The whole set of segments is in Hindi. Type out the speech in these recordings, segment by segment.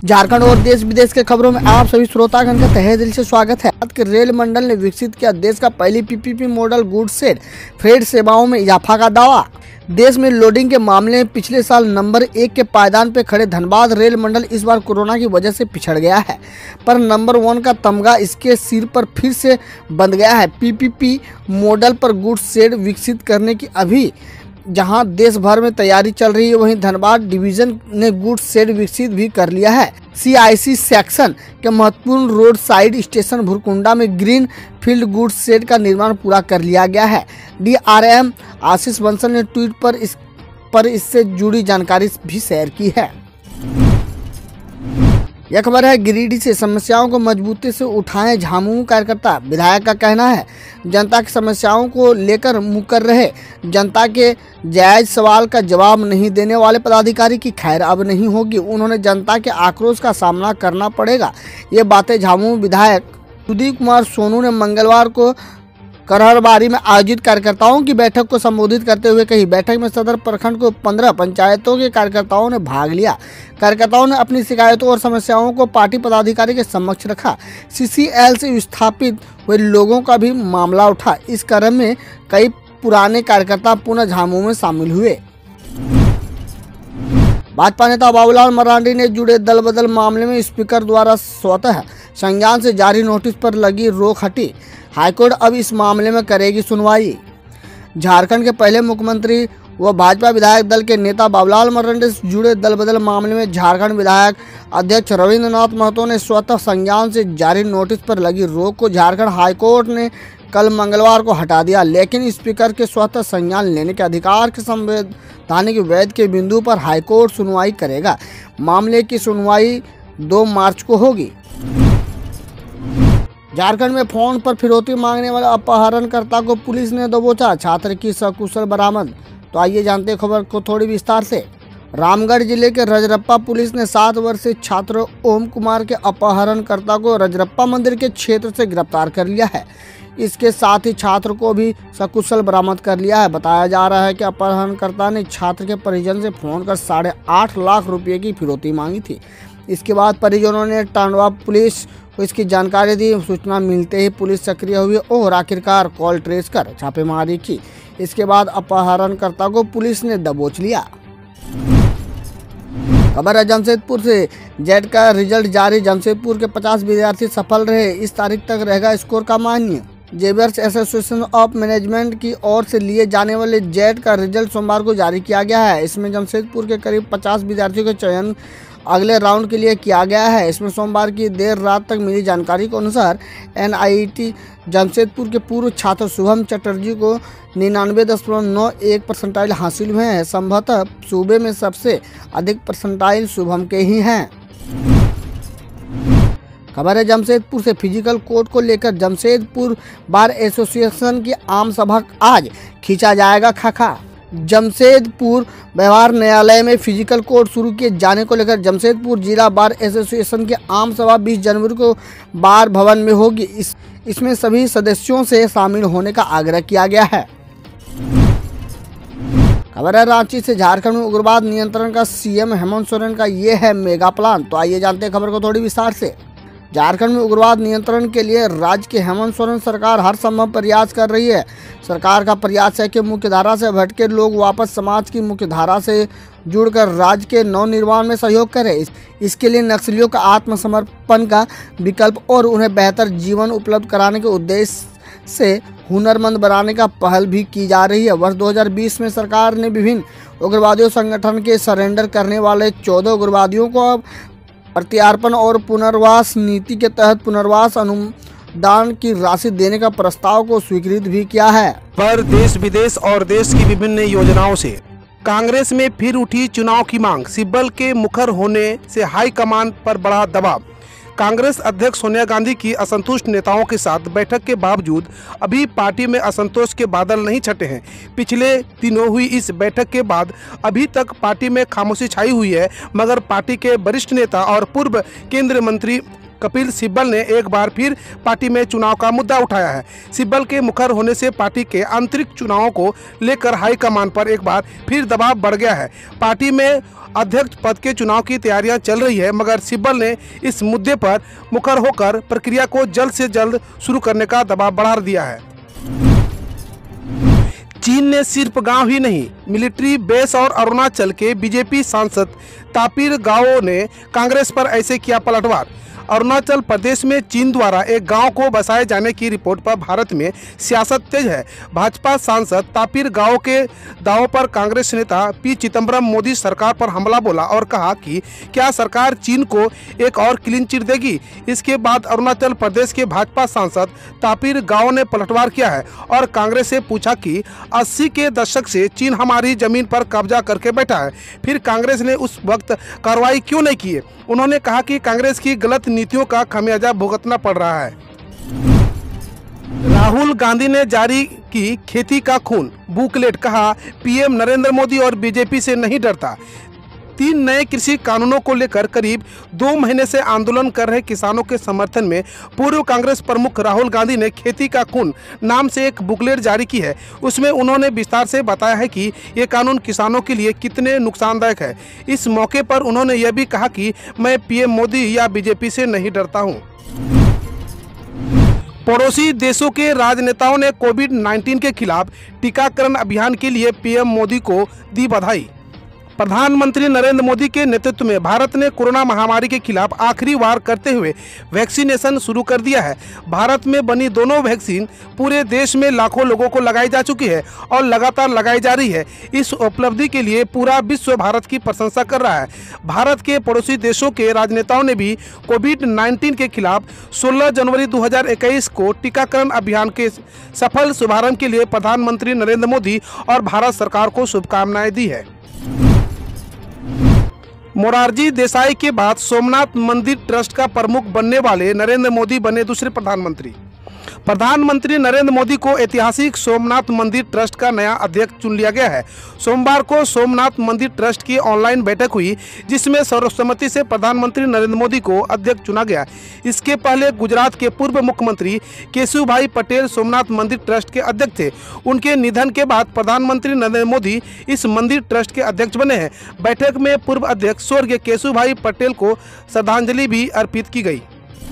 झारखंड और देश विदेश के खबरों में आप सभी श्रोतागण का तहे दिल से स्वागत है। रेल मंडल ने विकसित किया देश का पहली PPP model goods shed freight सेवाओं में इजाफा का दावा। देश में लोडिंग के मामले में पिछले साल नंबर 1 के पायदान पर खड़े धनबाद रेल मंडल इस बार कोरोना की वजह से पिछड़ गया है, पर नंबर 1 का तमगा इसके सिर पर फिर से बंध गया है। पीपीपी मॉडल पर गुड्स शेड विकसित करने की अभी जहां देश भर में तैयारी चल रही है, वहीं धनबाद डिवीजन ने गुड्स शेड विकसित भी कर लिया है। सीआईसी सेक्शन के महत्वपूर्ण रोड साइड स्टेशन भुरकुंडा में ग्रीन फील्ड गुड्स शेड का निर्माण पूरा कर लिया गया है। डीआरएम आशीष बंसल ने ट्वीट पर इससे जुड़ी जानकारी भी शेयर की है। यह खबर है गिरिडीह से। समस्याओं को मजबूती से उठाएं झामुमो कार्यकर्ता। विधायक का कहना है जनता की समस्याओं को लेकर मुकर रहे, जनता के जायज सवाल का जवाब नहीं देने वाले पदाधिकारी की खैर अब नहीं होगी। उन्होंने जनता के आक्रोश का सामना करना पड़ेगा। ये बातें झामुमो विधायक सुदीप कुमार सोनू ने मंगलवार को करहरबारी में आयोजित कार्यकर्ताओं की बैठक को संबोधित करते हुए कही। बैठक में सदर प्रखंड को 15 पंचायतों के कार्यकर्ताओं ने भाग लिया। कार्यकर्ताओं ने अपनी शिकायतों और समस्याओं को पार्टी पदाधिकारी के समक्ष रखा। सीसीएल से विस्थापित हुए लोगों का भी मामला उठा। इस क्रम में कई पुराने कार्यकर्ता पुनः झामुमो में शामिल हुए। भाजपा नेता बाबूलाल मरांडी ने जुड़े दल बदल मामले में स्पीकर द्वारा स्वतः संज्ञान से जारी नोटिस पर लगी रोक हटी। हाईकोर्ट अब इस मामले में करेगी सुनवाई। झारखंड के पहले मुख्यमंत्री व भाजपा विधायक दल के नेता बाबूलाल मरांडी से जुड़े दल बदल मामले में झारखंड विधायक अध्यक्ष रविंद्रनाथ महतो ने स्वतः संज्ञान से जारी नोटिस पर लगी रोक को झारखंड हाईकोर्ट ने कल मंगलवार को हटा दिया, लेकिन स्पीकर के स्वतः संज्ञान लेने के अधिकार के संवैधानिक वैध के बिंदु पर हाईकोर्ट सुनवाई करेगा। मामले की सुनवाई 2 मार्च को होगी। झारखंड में फोन पर फिरौती मांगने वाले अपहरणकर्ता को पुलिस ने दबोचा, छात्र की सकुशल बरामद। तो आइए जानते हैं खबर को थोड़ी विस्तार से। रामगढ़ जिले के रजरप्पा पुलिस ने 7 वर्षीय छात्र ओम कुमार के अपहरणकर्ता को रजरप्पा मंदिर के क्षेत्र से गिरफ्तार कर लिया है। इसके साथ ही छात्र को भी सकुशल बरामद कर लिया है। बताया जा रहा है कि अपहरणकर्ता ने छात्र के परिजन से फोन कर 8.5 लाख रुपए की फिरौती मांगी थी। इसके बाद परिजनों ने टांडवा पुलिस को इसकी जानकारी दी। सूचना मिलते ही पुलिस सक्रिय हुई और आखिरकार कॉल ट्रेस कर छापेमारी की। इसके बाद अपहरणकर्ता को पुलिस ने दबोच लिया। खबर है जमशेदपुर से। जेट का रिजल्ट जारी। जमशेदपुर के 50 विद्यार्थी सफल रहे। इस तारीख तक रहेगा स्कोर का मान्य। जेवियर्स एसोसिएशन ऑफ मैनेजमेंट की ओर से लिए जाने वाले जेट का रिजल्ट सोमवार को जारी किया गया है। इसमें जमशेदपुर के करीब 50 विद्यार्थियों का चयन अगले राउंड के लिए किया गया है। इसमें सोमवार की देर रात तक मिली जानकारी के अनुसार एनआईटी जमशेदपुर के पूर्व छात्र शुभम चटर्जी को 99.91 परसेंटाइल हासिल हुए हैं। संभवतः सूबे में सबसे अधिक परसेंटाइल शुभम के ही हैं। खबर है जमशेदपुर से। फिजिकल कोड को लेकर जमशेदपुर बार एसोसिएशन की आम सभा आज खींचा जाएगा खाका। जमशेदपुर व्यवहार न्यायालय में फिजिकल कोड शुरू किए जाने को लेकर जमशेदपुर जिला बार एसोसिएशन की आम सभा 20 जनवरी को बार भवन में होगी। इसमें सभी सदस्यों से शामिल होने का आग्रह किया गया है। खबर है रांची से। झारखंड में उग्रवाद नियंत्रण का सीएम हेमंत सोरेन का ये है मेगा प्लान। तो आइए जानते हैं खबर को थोड़ी विस्तार से। झारखंड में उग्रवाद नियंत्रण के लिए राज्य की हेमंत सोरेन सरकार हर संभव प्रयास कर रही है। सरकार का प्रयास है कि मुख्यधारा से भटके लोग वापस समाज की मुख्यधारा से जुड़कर राज्य के नवनिर्माण में सहयोग करें। इसके लिए नक्सलियों का आत्मसमर्पण का विकल्प और उन्हें बेहतर जीवन उपलब्ध कराने के उद्देश्य से हुनरमंद बनाने का पहल भी की जा रही है। वर्ष 2020 में सरकार ने विभिन्न उग्रवादियों संगठन के सरेंडर करने वाले 14 उग्रवादियों को प्रत्यार्पण और पुनर्वास नीति के तहत पुनर्वास अनुदान की राशि देने का प्रस्ताव को स्वीकृत भी किया है। पर देश विदेश और देश की विभिन्न योजनाओं से कांग्रेस में फिर उठी चुनाव की मांग। सिब्बल के मुखर होने से हाईकमान पर बढ़ा दबाव। कांग्रेस अध्यक्ष सोनिया गांधी की असंतुष्ट नेताओं के साथ बैठक के बावजूद अभी पार्टी में असंतोष के बादल नहीं छटे हैं। पिछले दिनों हुई इस बैठक के बाद अभी तक पार्टी में खामोशी छाई हुई है, मगर पार्टी के वरिष्ठ नेता और पूर्व केंद्रीय मंत्री कपिल सिब्बल ने एक बार फिर पार्टी में चुनाव का मुद्दा उठाया है। सिब्बल के मुखर होने से पार्टी के आंतरिक चुनावों को लेकर हाईकमान पर एक बार फिर दबाव बढ़ गया है। पार्टी में अध्यक्ष पद के चुनाव की तैयारियां चल रही है, मगर सिब्बल ने इस मुद्दे पर मुखर होकर प्रक्रिया को जल्द से जल्द शुरू करने का दबाव बढ़ा दिया है। चीन ने सिर्फ गांव ही नहीं, मिलिट्री बेस और अरुणाचल के बीजेपी सांसद तापिर गाओ ने कांग्रेस पर ऐसे किया पलटवार। अरुणाचल प्रदेश में चीन द्वारा एक गांव को बसाए जाने की रिपोर्ट पर भारत में सियासत तेज है। भाजपा सांसद तापिर गाओ के दावों पर कांग्रेस नेता पी चिदम्बरम मोदी सरकार पर हमला बोला और कहा कि क्या सरकार चीन को एक और क्लीन चिट देगी। इसके बाद अरुणाचल प्रदेश के भाजपा सांसद तापिर गाओ ने पलटवार किया है और कांग्रेस से पूछा कि 80 के दशक से चीन हमारी जमीन पर कब्जा करके बैठा है, फिर कांग्रेस ने उस वक्त कार्रवाई क्यों नहीं की। उन्होंने कहा कि कांग्रेस की गलत नीतियों का खामियाजा भुगतना पड़ रहा है। राहुल गांधी ने जारी की खेती का खून बुकलेट, कहा पीएम नरेंद्र मोदी और बीजेपी से नहीं डरता। 3 नए कृषि कानूनों को लेकर करीब 2 महीने से आंदोलन कर रहे किसानों के समर्थन में पूर्व कांग्रेस प्रमुख राहुल गांधी ने खेती का खून नाम से एक बुकलेट जारी की है। उसमें उन्होंने विस्तार से बताया है कि ये कानून किसानों के लिए कितने नुकसानदायक है। इस मौके पर उन्होंने यह भी कहा कि मैं पीएम मोदी या बीजेपी से नहीं डरता हूँ। पड़ोसी देशों के राजनेताओं ने कोविड-19 के खिलाफ टीकाकरण अभियान के लिए पीएम मोदी को दी बधाई। प्रधानमंत्री नरेंद्र मोदी के नेतृत्व में भारत ने कोरोना महामारी के खिलाफ आखिरी वार करते हुए वैक्सीनेशन शुरू कर दिया है। भारत में बनी दोनों वैक्सीन पूरे देश में लाखों लोगों को लगाई जा चुकी है और लगातार लगाई जा रही है। इस उपलब्धि के लिए पूरा विश्व भारत की प्रशंसा कर रहा है। भारत के पड़ोसी देशों के राजनेताओं ने भी कोविड-19 के खिलाफ 16 जनवरी 2021 को टीकाकरण अभियान के सफल शुभारंभ के लिए प्रधानमंत्री नरेंद्र मोदी और भारत सरकार को शुभकामनाएं दी है। मोरारजी देसाई के बाद सोमनाथ मंदिर ट्रस्ट का प्रमुख बनने वाले नरेंद्र मोदी बने दूसरे प्रधानमंत्री। प्रधानमंत्री नरेंद्र मोदी को ऐतिहासिक सोमनाथ मंदिर ट्रस्ट का नया अध्यक्ष चुन लिया गया है। सोमवार को सोमनाथ मंदिर ट्रस्ट की ऑनलाइन बैठक हुई, जिसमें सर्वसम्मति से प्रधानमंत्री नरेंद्र मोदी को अध्यक्ष चुना गया। इसके पहले गुजरात के पूर्व मुख्यमंत्री केशुभाई पटेल सोमनाथ मंदिर ट्रस्ट के अध्यक्ष थे। उनके निधन के बाद प्रधानमंत्री नरेंद्र मोदी इस मंदिर ट्रस्ट के अध्यक्ष बने हैं। बैठक में पूर्व अध्यक्ष स्वर्गीय केशुभाई पटेल को श्रद्धांजलि भी अर्पित की गई।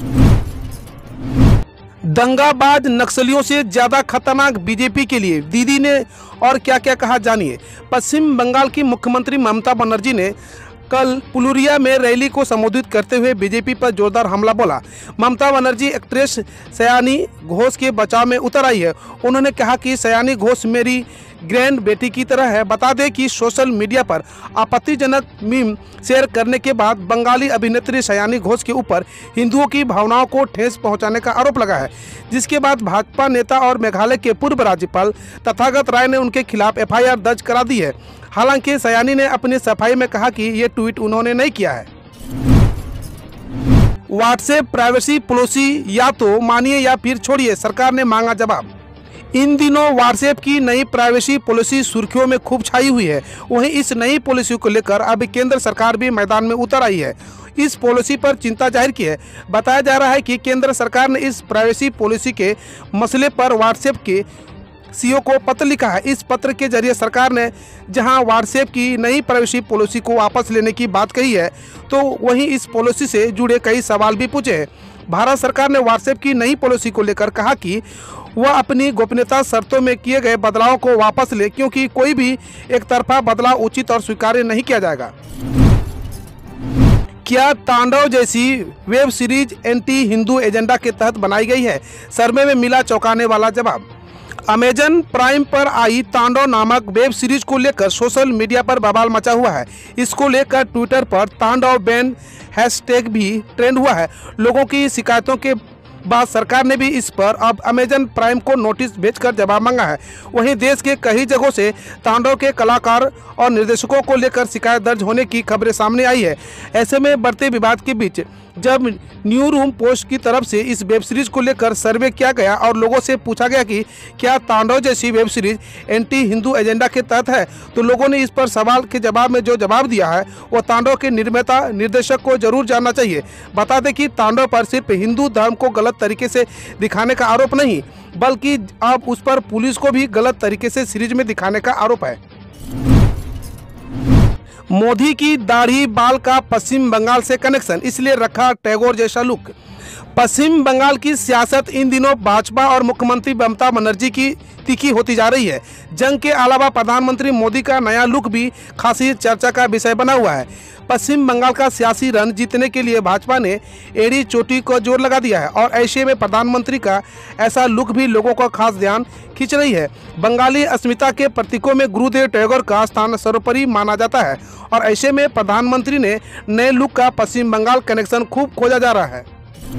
दंगाबाज नक्सलियों से ज्यादा खतरनाक बीजेपी के लिए दीदी ने और क्या क्या कहा, जानिए। पश्चिम बंगाल की मुख्यमंत्री ममता बनर्जी ने कल पुलुरिया में रैली को संबोधित करते हुए बीजेपी पर जोरदार हमला बोला। ममता बनर्जी एक्ट्रेस सयानी घोष के बचाव में उतर आई है। उन्होंने कहा कि सयानी घोष मेरी ग्रैंड बेटी की तरह है। बता दें कि सोशल मीडिया पर आपत्तिजनक मीम शेयर करने के बाद बंगाली अभिनेत्री सयानी घोष के ऊपर हिंदुओं की भावनाओं को ठेस पहुंचाने का आरोप लगा है, जिसके बाद भाजपा नेता और मेघालय के पूर्व राज्यपाल तथागत राय ने उनके खिलाफ एफआईआर दर्ज करा दी है। हालांकि सयानी ने अपनी सफाई में कहा कि ये ट्वीट उन्होंने नहीं किया है। व्हाट्सएप प्राइवेसी पॉलिसी या तो मानिए या फिर छोड़िए, सरकार ने मांगा जवाब। इन दिनों व्हाट्सएप की नई प्राइवेसी पॉलिसी सुर्खियों में खूब छाई हुई है। वहीं इस नई पॉलिसी को लेकर अब केंद्र सरकार भी मैदान में उतर आई है। इस पॉलिसी पर चिंता जाहिर की है। बताया जा रहा है कि केंद्र सरकार ने इस प्राइवेसी पॉलिसी के मसले पर व्हाट्सएप के सीईओ को पत्र लिखा है। इस पत्र के जरिए सरकार ने जहां व्हाट्सएप की नई प्राइवेसी पॉलिसी को वापस लेने की बात कही है, तो वहीं इस पॉलिसी से जुड़े कई सवाल भी पूछे हैं। भारत सरकार ने व्हाट्सएप की नई पॉलिसी को लेकर कहा कि वह अपनी गोपनीयता शर्तों में किए गए बदलावों को वापस ले, क्योंकि कोई भी एक तरफा बदलाव उचित और स्वीकार्य नहीं किया जाएगा। क्या तांडव जैसी web series anti Hindu agenda के तहत बनाई गई है? सर्वे में मिला चौंकाने वाला जवाब। अमेजन प्राइम पर आई तांडव नामक वेब सीरीज को लेकर सोशल मीडिया पर बवाल मचा हुआ है। इसको लेकर ट्विटर पर तांडव बैन हैशटैग भी ट्रेंड हुआ है। लोगों की शिकायतों के बाद सरकार ने भी इस पर अब अमेजन प्राइम को नोटिस भेजकर जवाब मांगा है। वहीं देश के कई जगहों से तांडव के कलाकार और निर्देशकों को लेकर शिकायत दर्ज होने की खबरें सामने आई है। ऐसे में बढ़ते विवाद के बीच जब न्यू रूम पोस्ट की तरफ से इस वेब सीरीज को लेकर सर्वे किया गया और लोगों से पूछा गया कि क्या तांडव जैसी web series anti Hindu agenda के तहत है, तो लोगों ने इस पर सवाल के जवाब में जो जवाब दिया है वो तांडव के निर्माता निर्देशक को जरूर जानना चाहिए। बता दें कि तांडव पर सिर्फ हिंदू धर्म को गलत तरीके से दिखाने का आरोप नहीं, बल्कि अब उस पर पुलिस को भी गलत तरीके से सीरीज में दिखाने का आरोप है। मोदी की दाढ़ी बाल का पश्चिम बंगाल से कनेक्शन, इसलिए रखा टैगोर जैसा लुक। पश्चिम बंगाल की सियासत इन दिनों भाजपा और मुख्यमंत्री ममता बनर्जी की तीखी होती जा रही है। जंग के अलावा प्रधानमंत्री मोदी का नया लुक भी खासी चर्चा का विषय बना हुआ है। पश्चिम बंगाल का सियासी रण जीतने के लिए भाजपा ने एड़ी चोटी को जोर लगा दिया है और ऐसे में प्रधानमंत्री का ऐसा लुक भी लोगों का खास ध्यान खींच रही है। बंगाली अस्मिता के प्रतीकों में गुरुदेव टैगोर का स्थान सर्वोपरि माना जाता है और ऐसे में प्रधानमंत्री ने नए लुक का पश्चिम बंगाल कनेक्शन खूब खोजा जा रहा है।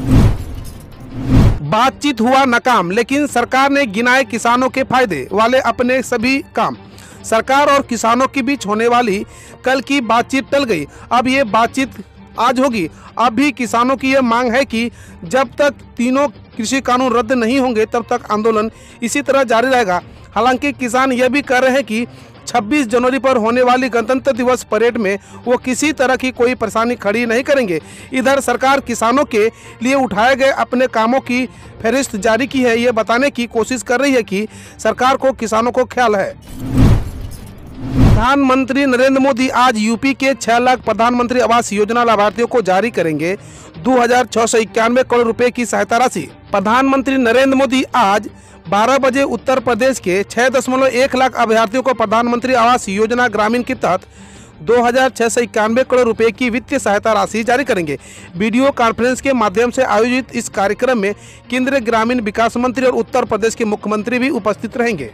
बातचीत हुआ नाकाम, लेकिन सरकार ने गिनाए किसानों के फायदे वाले अपने सभी काम। सरकार और किसानों के बीच होने वाली कल की बातचीत टल गई, अब ये बातचीत आज होगी। अब भी किसानों की यह मांग है कि जब तक तीनों कृषि कानून रद्द नहीं होंगे तब तक आंदोलन इसी तरह जारी रहेगा। हालांकि किसान यह भी कह रहे हैं कि 26 जनवरी पर होने वाली गणतंत्र दिवस परेड में वो किसी तरह की कोई परेशानी खड़ी नहीं करेंगे। इधर सरकार किसानों के लिए उठाए गए अपने कामों की फहरिस्त जारी की है। ये बताने की कोशिश कर रही है कि सरकार को किसानों को ख्याल है। प्रधानमंत्री नरेंद्र मोदी आज यूपी के 6 लाख प्रधानमंत्री आवास योजना लाभार्थियों को जारी करेंगे 2691 करोड़ रुपए की सहायता राशि। प्रधानमंत्री नरेंद्र मोदी आज 12 बजे उत्तर प्रदेश के 6.1 लाख अभ्यर्थियों को प्रधानमंत्री आवास योजना ग्रामीण के तहत 2691 करोड़ रुपए की वित्तीय सहायता राशि जारी करेंगे। वीडियो कॉन्फ्रेंस के माध्यम से आयोजित इस कार्यक्रम में केंद्रीय ग्रामीण विकास मंत्री और उत्तर प्रदेश के मुख्यमंत्री भी उपस्थित रहेंगे।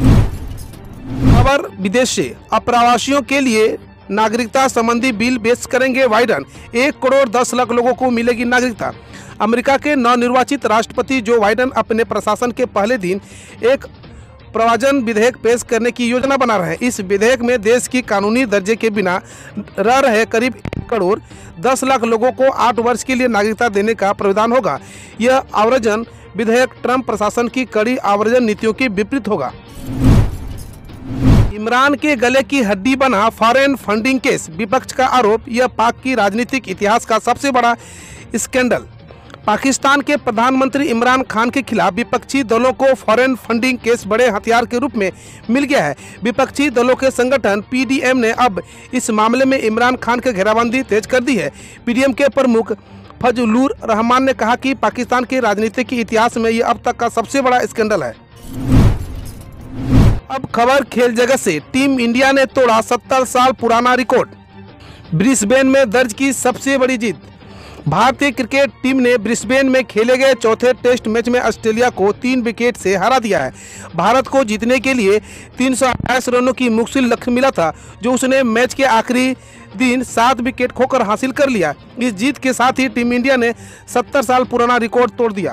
खबर विदेश से, अप्रवासियों के लिए नागरिकता संबंधी बिल पेश करेंगे बाइडेन। 1 करोड़ 10 लाख लोगों को मिलेगी नागरिकता। अमेरिका के नवनिर्वाचित राष्ट्रपति जो बाइडेन अपने प्रशासन के पहले दिन एक प्रवाजन विधेयक पेश करने की योजना बना रहे हैं। इस विधेयक में देश की कानूनी दर्जे के बिना रह रहे करीब 1 करोड़ 10 लाख लोगों को 8 वर्ष के लिए नागरिकता देने का प्रावधान होगा। यह आव्रजन विधेयक ट्रंप प्रशासन की कड़ी आव्रजन नीतियों के विपरीत होगा। इमरान के गले की हड्डी बना फॉरेन फंडिंग केस, विपक्ष का आरोप। यह पाक की राजनीतिक इतिहास का सबसे बड़ा स्कैंडल। पाकिस्तान के प्रधानमंत्री इमरान खान के खिलाफ विपक्षी दलों को फॉरेन फंडिंग केस बड़े हथियार के रूप में मिल गया है। विपक्षी दलों के संगठन पीडीएम ने अब इस मामले में इमरान खान की घेराबंदी तेज कर दी है। पीडीएम के प्रमुख फजलुर रहमान ने कहा कि पाकिस्तान के राजनीतिक इतिहास में यह अब तक का सबसे बड़ा स्कैंडल है। अब खबर खेल जगत से, टीम इंडिया ने तोड़ा 70 साल पुराना रिकॉर्ड, ब्रिस्बेन में दर्ज की सबसे बड़ी जीत। भारतीय क्रिकेट टीम ने ब्रिस्बेन में खेले गए चौथे टेस्ट मैच में ऑस्ट्रेलिया को 3 विकेट से हरा दिया है। भारत को जीतने के लिए 328 रनों की मुश्किल लक्ष्य मिला था, जो उसने मैच के आखिरी दिन 7 विकेट खोकर हासिल कर लिया। इस जीत के साथ ही टीम इंडिया ने 70 साल पुराना रिकॉर्ड तोड़ दिया।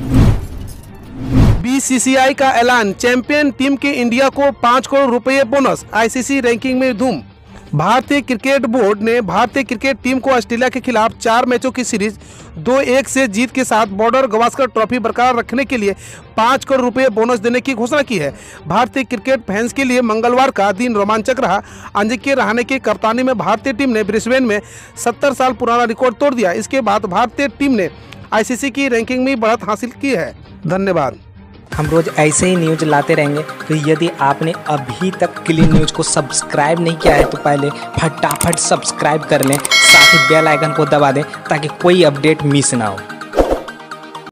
बीसीसीआई का ऐलान, चैंपियन टीम के इंडिया को 5 करोड़ रुपए बोनस। आईसीसी रैंकिंग में धूम। भारतीय क्रिकेट बोर्ड ने भारतीय क्रिकेट टीम को ऑस्ट्रेलिया के खिलाफ 4 मैचों की सीरीज 2-1 से जीत के साथ बॉर्डर गवास्कर ट्रॉफी बरकरार रखने के लिए 5 करोड़ रुपए बोनस देने की घोषणा की है। भारतीय क्रिकेट फैंस के लिए मंगलवार का दिन रोमांचक रहा। अजिंक्य रहाणे की कप्तानी में भारतीय टीम ने ब्रिस्बेन में 70 साल पुराना रिकॉर्ड तोड़ दिया। इसके बाद भारतीय टीम ने आईसीसी की रैंकिंग में बढ़त हासिल की है। धन्यवाद। हम रोज ऐसे ही न्यूज लाते रहेंगे, तो यदि आपने अभी तक क्लीन न्यूज को सब्सक्राइब नहीं किया है तो पहले फटाफट सब्सक्राइब कर लें, साथ ही बेल आइकन को दबा दें ताकि कोई अपडेट मिस ना हो।